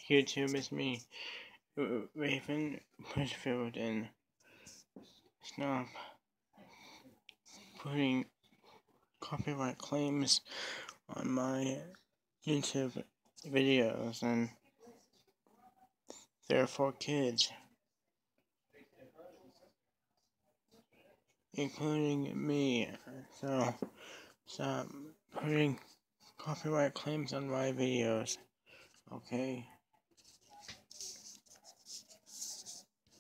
YouTube is me, Raven Pushfield, and stop putting copyright claims on my YouTube videos, and they're for kids, including me. So stop putting copyright claims on my videos, okay?